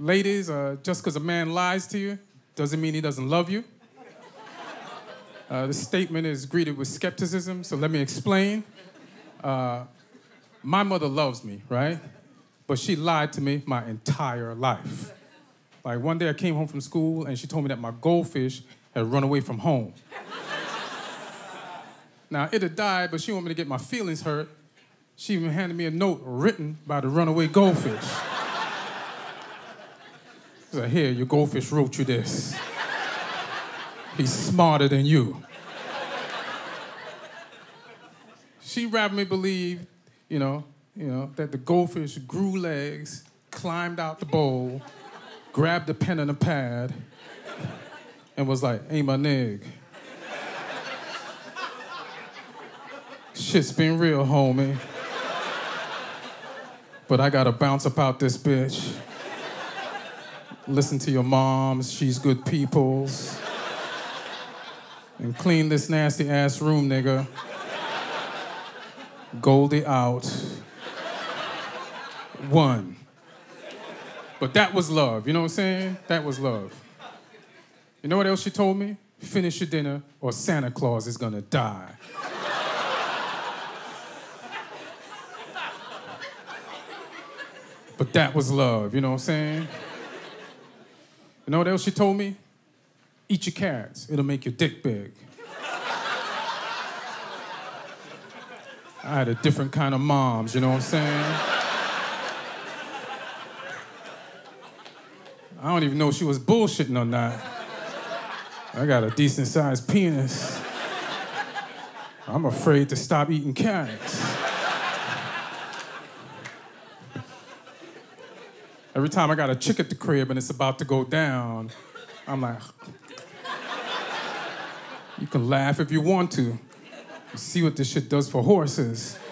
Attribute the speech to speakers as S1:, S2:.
S1: Ladies, just because a man lies to you doesn't mean he doesn't love you. This statement is greeted with skepticism, so let me explain. My mother loves me, right? But she lied to me my entire life. Like one day I came home from school and she told me that my goldfish had run away from home. Now, it had died, but she wanted me to get my feelings hurt. She even handed me a note written by the runaway goldfish. She's like, here, your goldfish wrote you this. He's smarter than you. She rather me believe, that the goldfish grew legs, climbed out the bowl, grabbed a pen and a pad, and was like, hey, my nig. Shit's been real, homie. But I gotta bounce up out this bitch. Listen to your moms, she's good peoples. And clean this nasty ass room, nigga. Goldie out. 1. But that was love, you know what I'm saying? That was love. You know what else she told me? Finish your dinner or Santa Claus is gonna die. But that was love, you know what I'm saying? You know what else she told me? Eat your carrots, it'll make your dick big. I had a different kind of moms, you know what I'm saying? I don't even know if she was bullshitting or not. I got a decent-sized penis. I'm afraid to stop eating carrots. Every time I got a chick at the crib and it's about to go down, I'm like, you can laugh if you want to. You see what this shit does for horses.